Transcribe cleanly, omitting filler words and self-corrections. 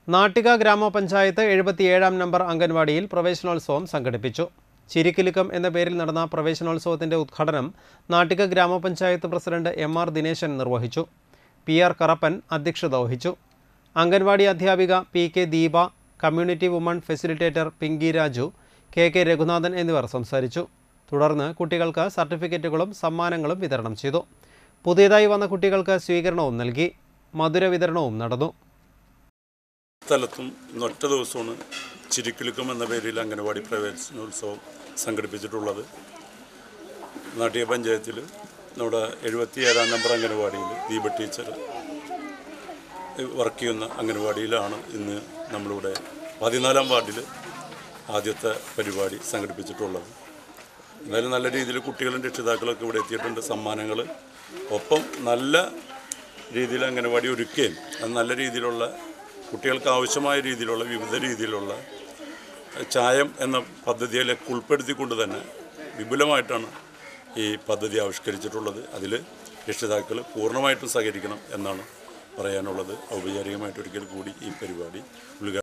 നാട്ടിക ഗ്രാമപഞ്ചായത്ത് 77-ാം നമ്പർ അംഗൻവാടിയിൽ പ്രവേശനോത്സവം സംഘടിപ്പിച്ചു. ചിരിക്കിലുക്കം എന്ന പേരിൽ നടന്ന പ്രവേശനോത്സവത്തിന്റെ ഉദ്ഘാടനം നാട്ടിക ഗ്രാമപഞ്ചായത്ത് പ്രസിഡന്റ് എം.ആർ. ദിനേശൻ നിർവഹിച്ചു. പി.ആർ. കറപ്പൻ അധ്യക്ഷത വഹിച്ചു. അംഗൻവാടി അധ്യാപിക P K. Deepa, community woman facilitator Pinky Raju, K K. Raghunathan എന്നിവർ സംസാരിച്ചു. തുടർന്ന് കുട്ടികൾക്ക് സർട്ടിഫിക്കറ്റുകളും സമ്മാനങ്ങളും വിതരണം ചെയ്തു. പുതിയതായി വന്ന കുട്ടികൾക്ക് സ്വീകരണവും നൽകി. മധുര വിതരണവും നടന്നു. സ്ഥലത്തും ഇന്നൊറ്റ ദിവസമാണ് ചിരിക്കിലുക്കം എന്ന പേരിൽ അംഗനവാടി പ്രവേശനോത്സവം സംഘടിപ്പിച്ചിട്ടുള്ളത്. നാട്ടിക പഞ്ചായത്തിൽ നമ്മുടെ 77-ാം നമ്പർ അംഗനവാടിയിൽ ദീപ ടീച്ചർ വർക്ക് ചെയ്യുന്ന അംഗനവാടിയിലാണ് ഇന്ന് നമ്മളിവിടെ 14-ാം വാർഡിൽ ആദ്യത്തെ പരിപാടി സംഘടിപ്പിച്ചിട്ടുള്ളത്. എന്തായാലും നല്ല രീതിയിൽ കുട്ടികളും രക്ഷിതാക്കളൊക്കെ ഇവിടെ എത്തിയിട്ടുണ്ട്. സമ്മാനങ്ങൾ ഒപ്പം നല്ല രീതിയിൽ അംഗനവാടി ഒരുക്കുകയും അത് നല്ല രീതിയിലുള്ള കുട്ടികൾക്ക് ആവശ്യമായ രീതിയിലുള്ള വിവിധ രീതിയിലുള്ള ചായം എന്ന പദ്ധതിയിലേക്ക് ഉൾപ്പെടുത്തിക്കൊണ്ട് തന്നെ വിപുലമായിട്ടാണ് ഈ പദ്ധതി ആവിഷ്കരിച്ചിട്ടുള്ളത്. അതിൽ രക്ഷിതാക്കൾ പൂർണ്ണമായിട്ടും സഹകരിക്കണം എന്നാണ് പറയാനുള്ളത്. ഔപചാരികമായിട്ടൊരിക്കൽ കൂടി ഈ പരിപാടി